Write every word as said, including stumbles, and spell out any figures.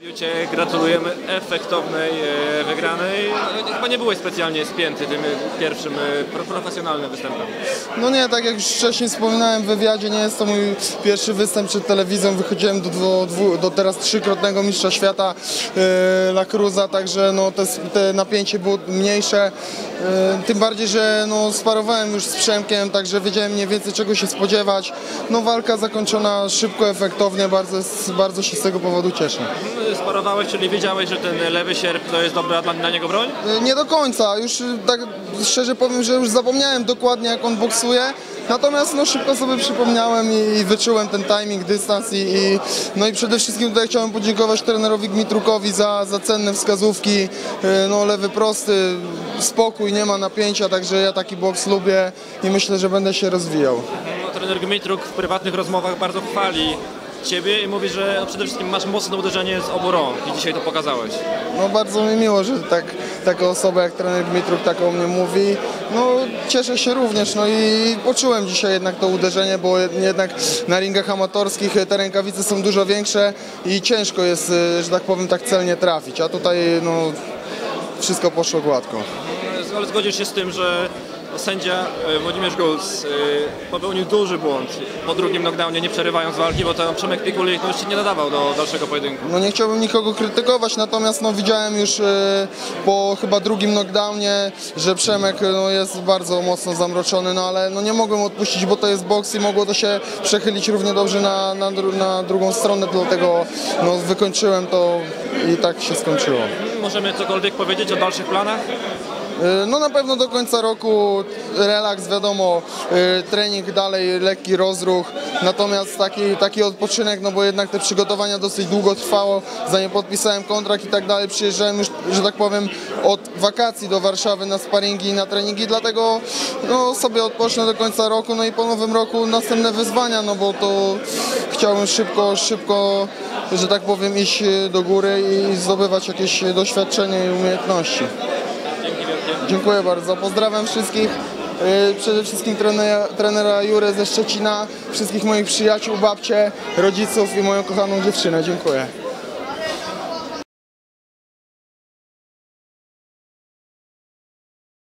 Cię gratulujemy efektownej e, wygranej. Chyba nie byłeś specjalnie spięty tym pierwszym e, pro, profesjonalnym występem. No nie, tak jak już wcześniej wspominałem w wywiadzie, nie jest to mój pierwszy występ przed telewizją. Wychodziłem do, do, do, do teraz trzykrotnego mistrza świata e, La Cruza, także no, te, te napięcie było mniejsze. E, tym bardziej, że no, sparowałem już z Przemkiem, także wiedziałem mniej więcej czego się spodziewać. No, walka zakończona szybko, efektownie, bardzo, bardzo się z tego powodu cieszę. Sparowałeś, czyli wiedziałeś, że ten lewy sierp to jest dobra dla, dla niego broń? Nie do końca, już tak szczerze powiem, że już zapomniałem dokładnie jak on boksuje, natomiast no, szybko sobie przypomniałem i, i wyczułem ten timing, dystans i, i, no i przede wszystkim tutaj chciałem podziękować trenerowi Gmitrukowi za, za cenne wskazówki, no lewy prosty, spokój, nie ma napięcia, także ja taki boks lubię i myślę, że będę się rozwijał. No, trener Gmitruk w prywatnych rozmowach bardzo chwali Ciebie i mówi, że przede wszystkim masz mocne uderzenie z obu rąk i dzisiaj to pokazałeś. No bardzo mi miło, że tak, taka osoba jak trener Gmitruk tak o mnie mówi. No cieszę się również, no i poczułem dzisiaj jednak to uderzenie, bo jednak na ringach amatorskich te rękawice są dużo większe i ciężko jest, że tak powiem, tak celnie trafić, a tutaj no wszystko poszło gładko. Ale zgodzisz się z tym, że sędzia Włodzimierz Guls popełnił duży błąd po drugim knockdownie, nie przerywając walki, bo to Przemek Pikulik no, już się nie nadawał do dalszego pojedynku. No nie chciałbym nikogo krytykować, natomiast no, widziałem już e, po chyba drugim knockdownie, że Przemek no, jest bardzo mocno zamroczony, no ale no, nie mogłem odpuścić, bo to jest boks i mogło to się przechylić równie dobrze na, na, na drugą stronę, dlatego no, wykończyłem to i tak się skończyło. Możemy cokolwiek powiedzieć o dalszych planach? No na pewno do końca roku relaks, wiadomo, trening dalej, lekki rozruch, natomiast taki, taki odpoczynek, no bo jednak te przygotowania dosyć długo trwało, zanim podpisałem kontrakt i tak dalej, przyjeżdżałem już, że tak powiem, od wakacji do Warszawy na sparingi i na treningi, dlatego no, sobie odpocznę do końca roku, no i po nowym roku następne wyzwania, no bo to chciałbym szybko, szybko, że tak powiem, iść do góry i zdobywać jakieś doświadczenie i umiejętności. Dziękuję bardzo, pozdrawiam wszystkich, przede wszystkim trenera, trenera Jurę ze Szczecina, wszystkich moich przyjaciół, babcie, rodziców i moją kochaną dziewczynę. Dziękuję.